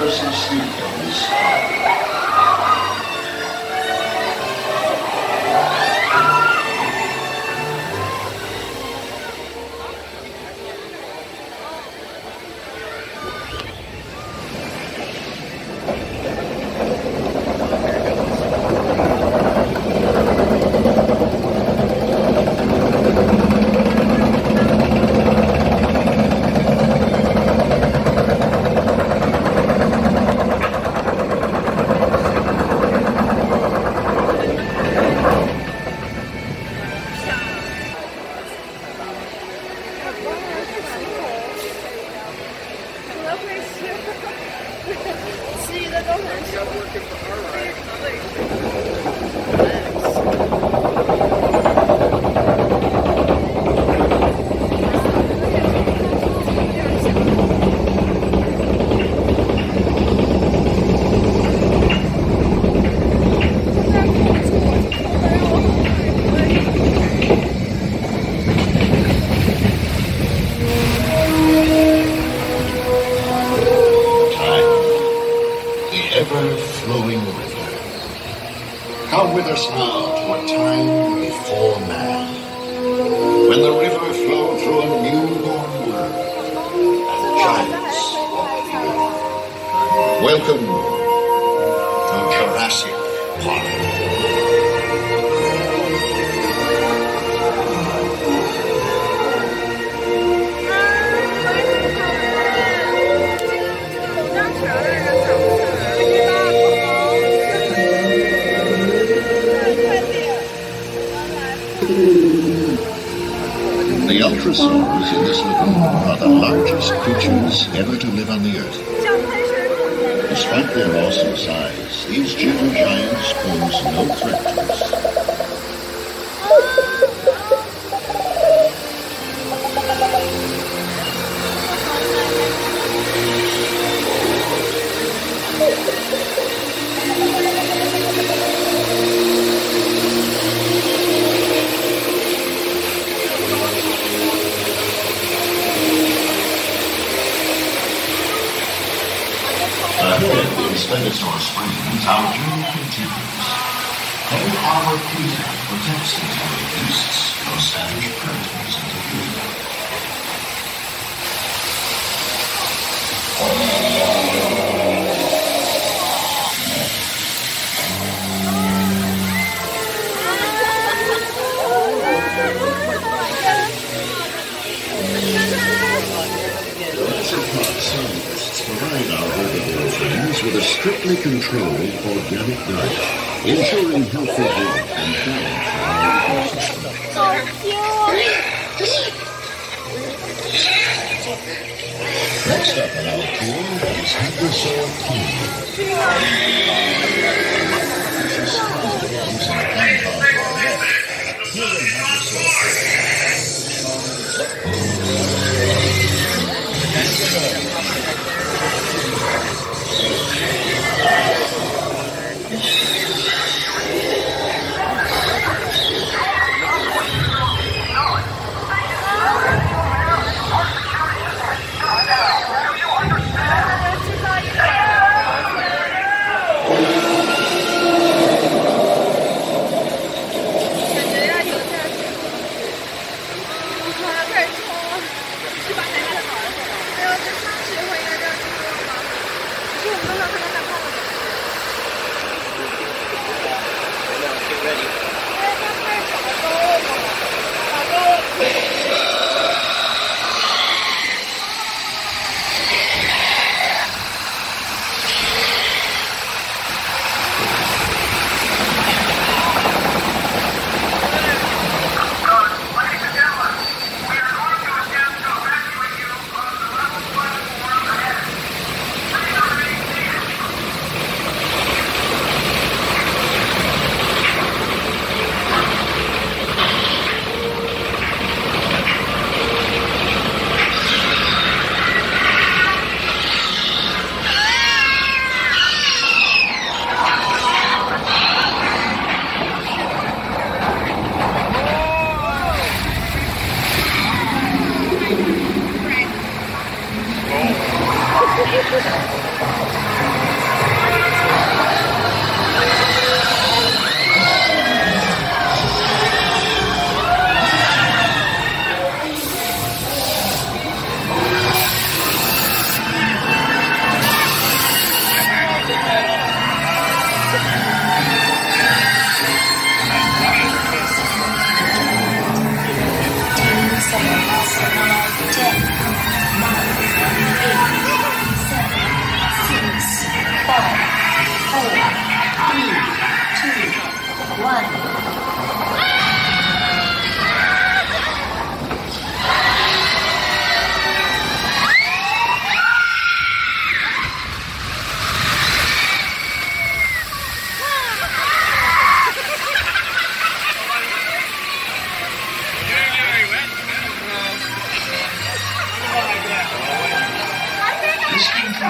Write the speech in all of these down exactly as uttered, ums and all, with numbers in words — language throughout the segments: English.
Universal Studios. Ever-flowing river. Come with us now to a time before man, when the river flowed through a newborn world, and giants walked the earth. Welcome to Jurassic Park. The ultrasaurs in this lagoon are the largest creatures ever to live on the Earth. Despite their awesome size, these gentle giants pose no threat to us. Ahead in Dinosaur Springs, our journey continues. Heavy armor plating protects the tiny beasts from savage predators interfering. Jurassic Park scientists provide our herbivore friends with a strictly controlled organic diet, ensuring healthy growth and balance for our ecosystem. Next up on our tour is dinosaur King. She's strong using a compound barrier. Here in dinosaur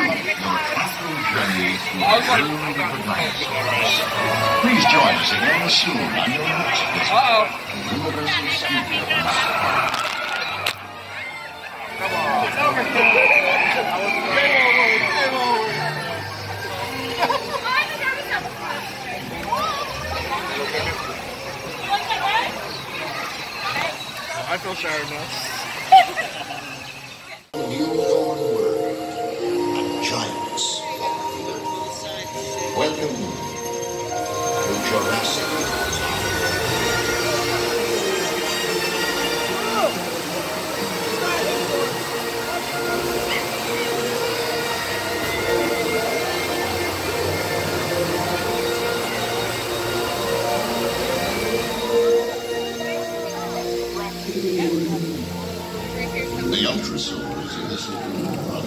journey through the world of the dinosaurs. Please join us again soon on your next visit to Universal Studios. Come on. It's over. I feel sorry now. Newborn world, a giants walk the earth. Welcome to Jurassic Park. The ultrasounds in this little run.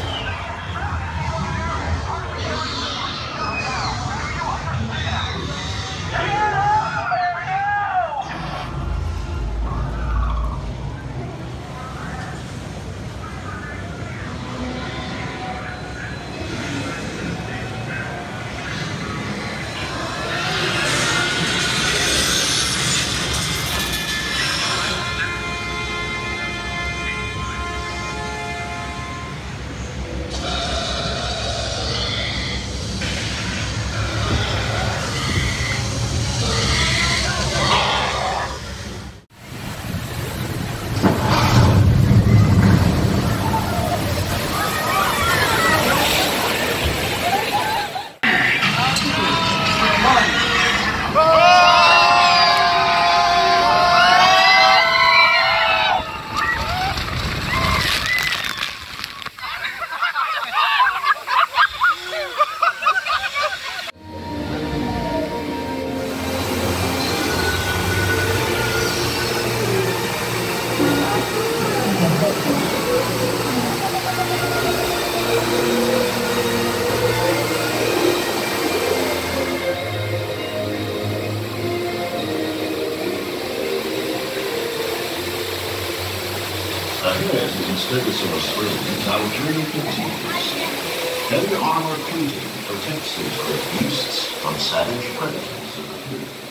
Ahead, in Stegosaurus Springs, our journey continues. Heavy armor plating protects these great beasts from savage predators of the field.